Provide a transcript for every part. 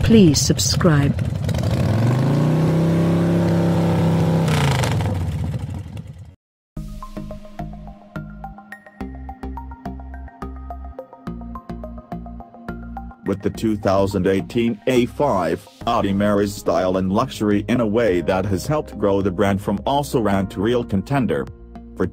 Please subscribe. With the 2018 A5, Audi marries style and luxury in a way that has helped grow the brand from also-ran to real contender. For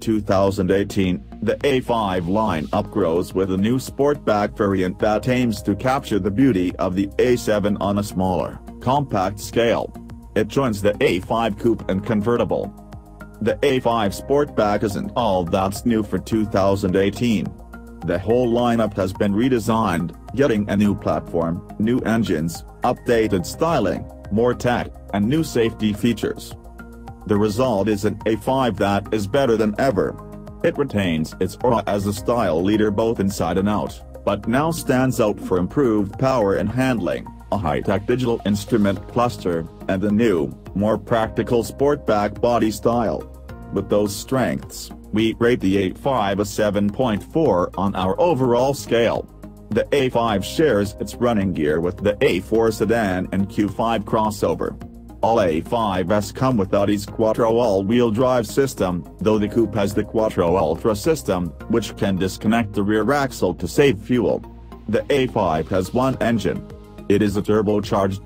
2018, the A5 lineup grows with a new Sportback variant that aims to capture the beauty of the A7 on a smaller, compact scale. It joins the A5 coupe and convertible. The A5 Sportback isn't all that's new for 2018. The whole lineup has been redesigned, getting a new platform, new engines, updated styling, more tech, and new safety features. The result is an A5 that is better than ever. It retains its aura as a style leader both inside and out, but now stands out for improved power and handling, a high-tech digital instrument cluster, and a new, more practical Sportback body style. With those strengths, we rate the A5 a 7.4 on our overall scale. The A5 shares its running gear with the A4 sedan and Q5 crossover. All A5s come with Audi's Quattro all-wheel drive system, though the coupe has the Quattro Ultra system, which can disconnect the rear axle to save fuel. The A5 has one engine. It is a turbocharged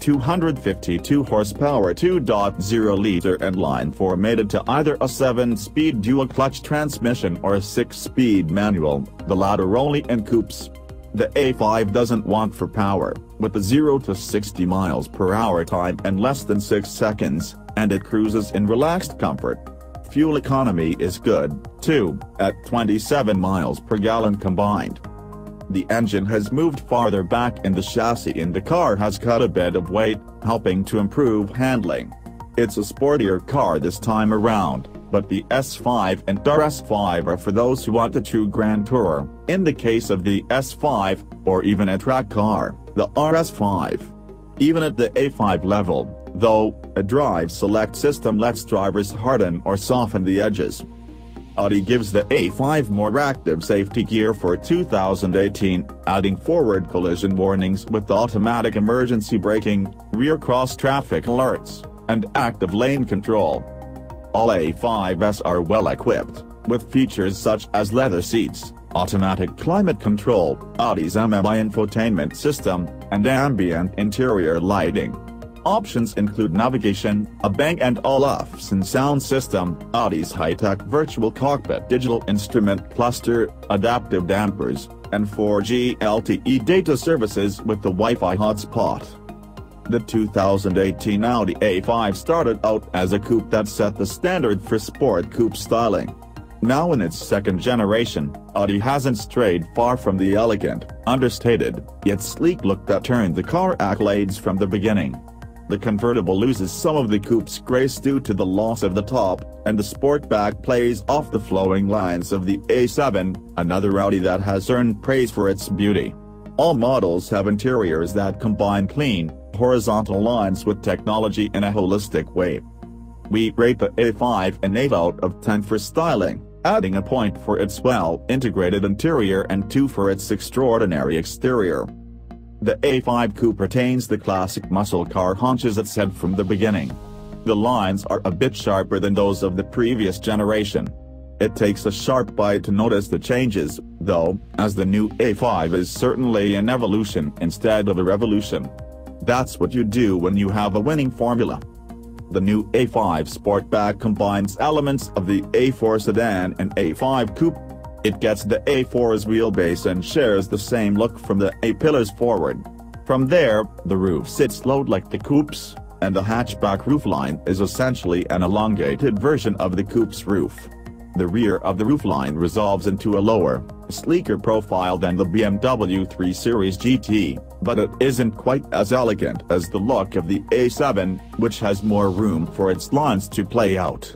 252 horsepower 2.0-liter inline-4 mated to either a 7-speed dual-clutch transmission or a 6-speed manual, the latter only in coupes. The A5 doesn't want for power, with a 0 to 60 miles per hour time in less than 6 seconds, and it cruises in relaxed comfort. Fuel economy is good, too, at 27 miles per gallon combined. The engine has moved farther back in the chassis and the car has cut a bit of weight, helping to improve handling. It's a sportier car this time around, but the S5 and RS5 are for those who want a true grand tourer, in the case of the S5, or even a track car, the RS5. Even at the A5 level, though, a drive select system lets drivers harden or soften the edges. Audi gives the A5 more active safety gear for 2018, adding forward collision warnings with automatic emergency braking, rear cross-traffic alerts, and active lane control. All A5s are well equipped, with features such as leather seats, automatic climate control, Audi's MMI infotainment system, and ambient interior lighting. Options include navigation, a Bang & Olufsen sound system, Audi's high-tech virtual cockpit digital instrument cluster, adaptive dampers, and 4G LTE data services with the Wi-Fi hotspot. The 2018 Audi A5 started out as a coupe that set the standard for sport coupe styling. Now in its second generation, Audi hasn't strayed far from the elegant, understated, yet sleek look that turned the car accolades from the beginning. The convertible loses some of the coupe's grace due to the loss of the top, and the Sportback plays off the flowing lines of the A7, another Audi that has earned praise for its beauty. All models have interiors that combine clean, horizontal lines with technology in a holistic way. We rate the A5 an 8 out of 10 for styling, adding a point for its well-integrated interior and 2 for its extraordinary exterior. The A5 coupe retains the classic muscle car haunches it said from the beginning. The lines are a bit sharper than those of the previous generation. It takes a sharp eye to notice the changes, though, as the new A5 is certainly an evolution instead of a revolution. That's what you do when you have a winning formula. The new A5 Sportback combines elements of the A4 sedan and A5 coupe. It gets the A4's wheelbase and shares the same look from the A-pillars forward. From there, the roof sits low like the coupe's, and the hatchback roofline is essentially an elongated version of the coupe's roof. The rear of the roofline resolves into a lower, sleeker profile than the BMW 3 Series GT, but it isn't quite as elegant as the look of the A7, which has more room for its lines to play out.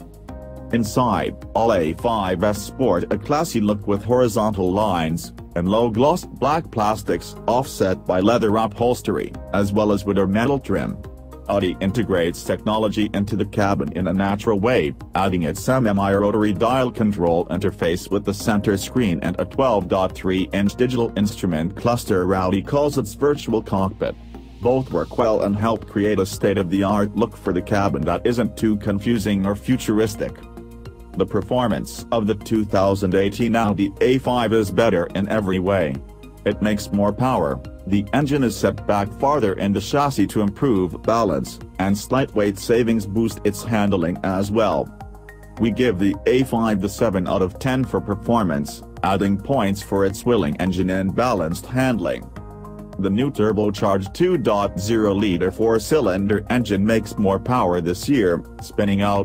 Inside, all A5s sport a classy look with horizontal lines, and low-gloss black plastics offset by leather upholstery, as well as wood or metal trim. Audi integrates technology into the cabin in a natural way, adding its MMI rotary dial control interface with the center screen and a 12.3-inch digital instrument cluster Audi calls its virtual cockpit. Both work well and help create a state-of-the-art look for the cabin that isn't too confusing or futuristic. The performance of the 2018 Audi A5 is better in every way. It makes more power, the engine is set back farther in the chassis to improve balance, and slight weight savings boost its handling as well. We give the A5 the 7 out of 10 for performance, adding points for its willing engine and balanced handling. The new turbocharged 2.0-liter four-cylinder engine makes more power this year, spinning out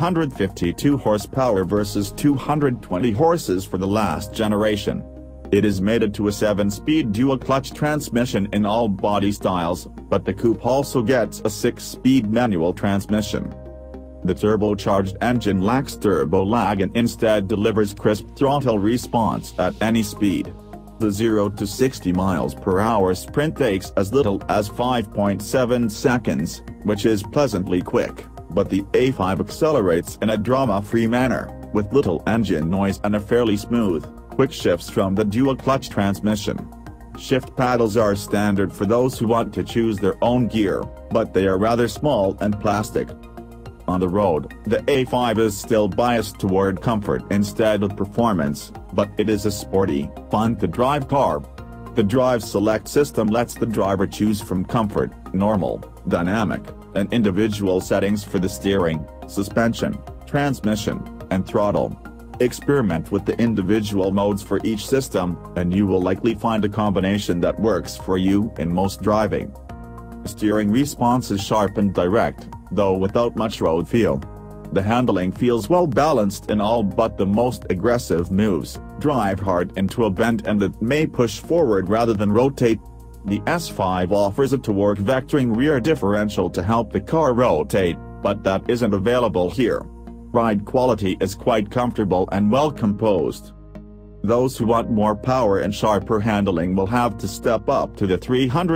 252 horsepower versus 220 horses for the last generation. It is mated to a 7-speed dual-clutch transmission in all body styles, but the coupe also gets a 6-speed manual transmission. The turbocharged engine lacks turbo lag and instead delivers crisp throttle response at any speed. The 0 to 60 miles per hour sprint takes as little as 5.7 seconds, which is pleasantly quick, but the A5 accelerates in a drama-free manner, with little engine noise and a fairly smooth, quick shifts from the dual-clutch transmission. Shift paddles are standard for those who want to choose their own gear, but they are rather small and plastic. On the road, the A5 is still biased toward comfort instead of performance, but it is a sporty, fun-to-drive car. The Drive Select system lets the driver choose from comfort, normal, dynamic, and individual settings for the steering, suspension, transmission, and throttle. Experiment with the individual modes for each system, and you will likely find a combination that works for you in most driving. Steering response is sharp and direct, though without much road feel. The handling feels well balanced in all but the most aggressive moves. Drive hard into a bend and it may push forward rather than rotate. The S5 offers a torque vectoring rear differential to help the car rotate, but that isn't available here. Ride quality is quite comfortable and well composed. Those who want more power and sharper handling will have to step up to the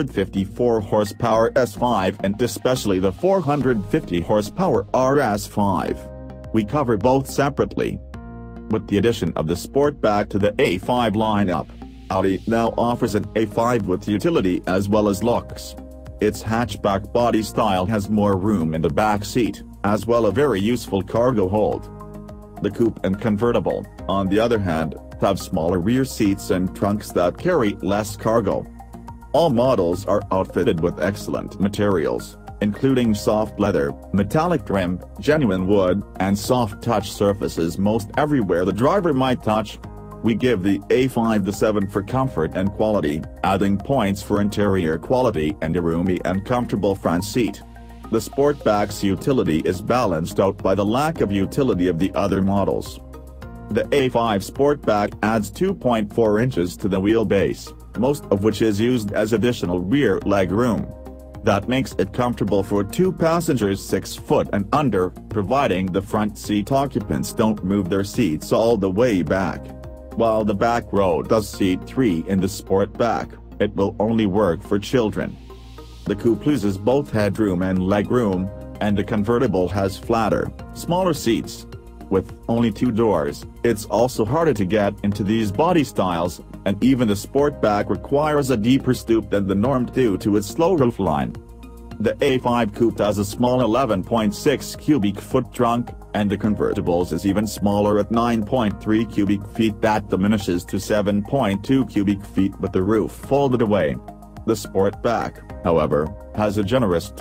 354 horsepower S5 and especially the 450 horsepower RS5. We cover both separately. With the addition of the Sportback to the A5 lineup, Audi now offers an A5 with utility as well as looks. Its hatchback body style has more room in the back seat, as well as a very useful cargo hold. The coupe and convertible, on the other hand, have smaller rear seats and trunks that carry less cargo. All models are outfitted with excellent materials, including soft leather, metallic trim, genuine wood, and soft touch surfaces most everywhere the driver might touch. We give the A5 the 7 for comfort and quality, adding points for interior quality and a roomy and comfortable front seat. The Sportback's utility is balanced out by the lack of utility of the other models. The A5 Sportback adds 2.4 inches to the wheelbase, most of which is used as additional rear leg room. That makes it comfortable for two passengers 6 foot and under, providing the front seat occupants don't move their seats all the way back. While the back row does seat 3 in the Sportback, it will only work for children. The coupe loses both headroom and legroom, and the convertible has flatter, smaller seats. With only 2 doors, it's also harder to get into these body styles, and even the Sportback requires a deeper stoop than the norm due to its low roofline. The A5 Coupe has a small 11.6 cubic foot trunk, and the convertible's is even smaller at 9.3 cubic feet that diminishes to 7.2 cubic feet with the roof folded away. The Sportback, however, has a generous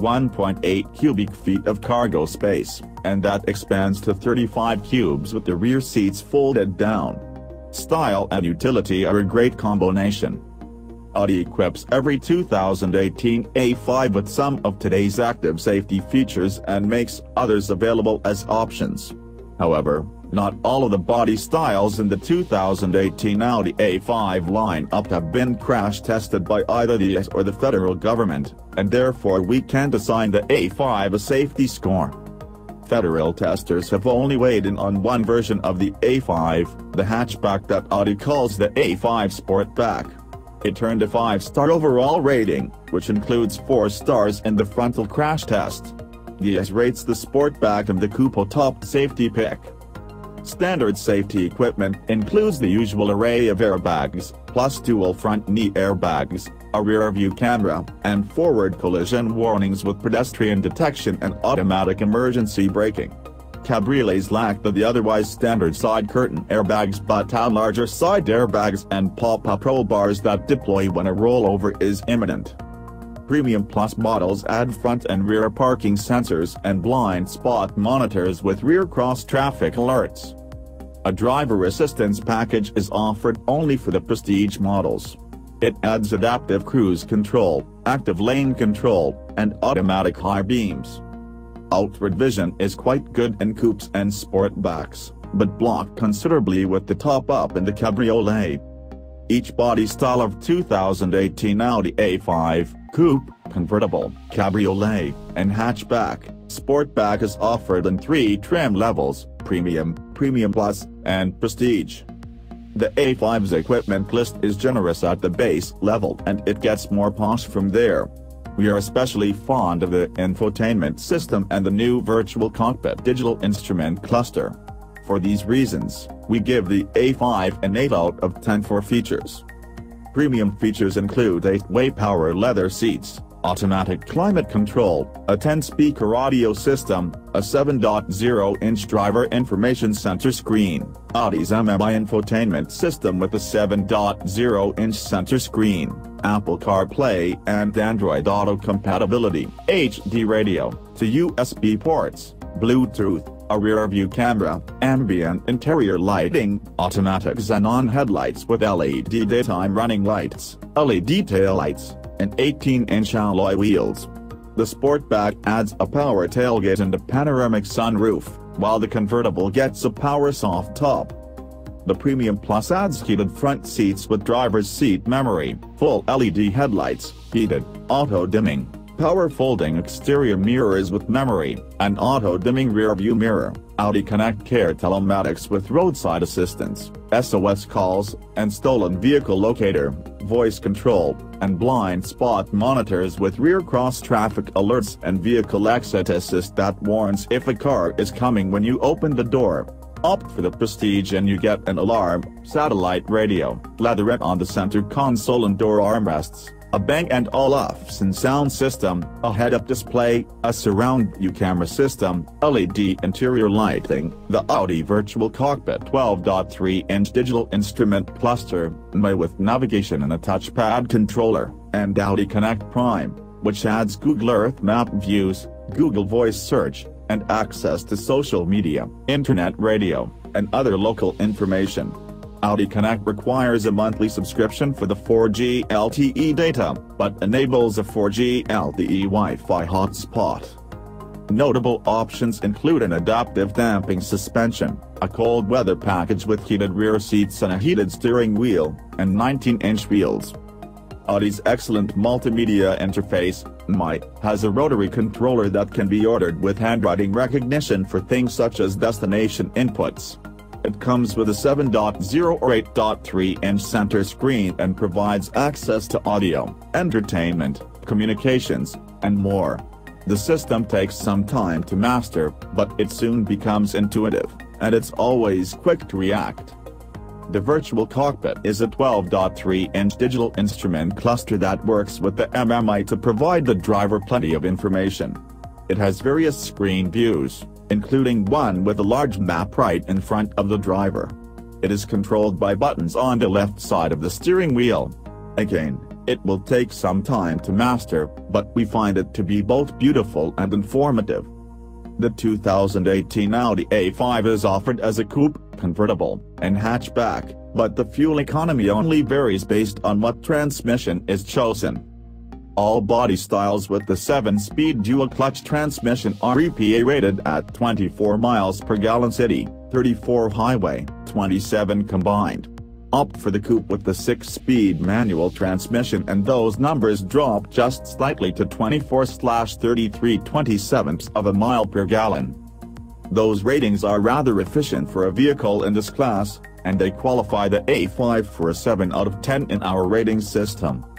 21.8 cubic feet of cargo space, and that expands to 35 cubes with the rear seats folded down. Style and utility are a great combination. Audi equips every 2018 A5 with some of today's active safety features and makes others available as options. However, not all of the body styles in the 2018 Audi A5 lineup have been crash tested by either the US or the federal government, and therefore we can't assign the A5 a safety score. Federal testers have only weighed in on one version of the A5, the hatchback that Audi calls the A5 Sportback. It earned a 5-star overall rating, which includes 4 stars in the frontal crash test. The US rates the Sportback and the coupe a top safety pick. Standard safety equipment includes the usual array of airbags, plus dual front knee airbags, a rear-view camera, and forward collision warnings with pedestrian detection and automatic emergency braking. Cabriolets lack the otherwise standard side curtain airbags but have larger side airbags and pop-up roll bars that deploy when a rollover is imminent. Premium Plus models add front and rear parking sensors and blind spot monitors with rear cross-traffic alerts. A driver assistance package is offered only for the Prestige models. It adds adaptive cruise control, active lane control, and automatic high beams. Outward vision is quite good in coupes and sportbacks, but blocked considerably with the top-up in the cabriolet. Each body style of 2018 Audi A5, coupe, convertible, cabriolet, and hatchback, sportback is offered in 3 trim levels: Premium, Premium Plus, and Prestige. The A5's equipment list is generous at the base level and it gets more posh from there. We are especially fond of the infotainment system and the new virtual cockpit digital instrument cluster. For these reasons, we give the A5 an 8 out of 10 for features. Premium features include 8-way power leather seats, automatic climate control, a 10-speaker audio system, a 7.0-inch driver information center screen, Audi's MMI infotainment system with a 7.0-inch center screen, Apple CarPlay and Android Auto compatibility, HD radio, 2 USB ports, Bluetooth, a rear-view camera, ambient interior lighting, automatic xenon headlights with LED daytime running lights, LED taillights, and 18-inch alloy wheels. The Sportback adds a power tailgate and a panoramic sunroof, while the convertible gets a power soft top. The Premium Plus adds heated front seats with driver's seat memory, full LED headlights, heated, auto-dimming, power folding exterior mirrors with memory, and auto-dimming rear-view mirror, Audi Connect Care telematics with roadside assistance, SOS calls, and stolen vehicle locator, voice control, and blind spot monitors with rear cross-traffic alerts and vehicle exit assist that warns if a car is coming when you open the door. Opt for the Prestige and you get an alarm, satellite radio, leatherette on the center console and door armrests, a Bang & Olufsen sound system, a head-up display, a surround view camera system, LED interior lighting, the Audi Virtual Cockpit 12.3-inch digital instrument cluster, with navigation and a touchpad controller, and Audi Connect Prime, which adds Google Earth map views, Google Voice search, and access to social media, internet radio, and other local information. Audi Connect requires a monthly subscription for the 4G LTE data, but enables a 4G LTE Wi-Fi hotspot. Notable options include an adaptive damping suspension, a cold weather package with heated rear seats and a heated steering wheel, and 19-inch wheels. Audi's excellent multimedia interface, MI, has a rotary controller that can be ordered with handwriting recognition for things such as destination inputs. It comes with a 7.0 or 8.3-inch center screen and provides access to audio, entertainment, communications, and more. The system takes some time to master, but it soon becomes intuitive, and it's always quick to react. The Virtual Cockpit is a 12.3-inch digital instrument cluster that works with the MMI to provide the driver plenty of information. It has various screen views, including one with a large map right in front of the driver. It is controlled by buttons on the left side of the steering wheel. Again, it will take some time to master, but we find it to be both beautiful and informative. The 2018 Audi A5 is offered as a coupe, convertible, and hatchback, but the fuel economy only varies based on what transmission is chosen. All body styles with the 7-speed dual-clutch transmission are EPA rated at 24 miles per gallon city, 34 highway, 27 combined. Opt for the coupe with the 6-speed manual transmission and those numbers drop just slightly to 24/33/27 of a mile per gallon. Those ratings are rather efficient for a vehicle in this class, and they qualify the A5 for a 7 out of 10 in our rating system.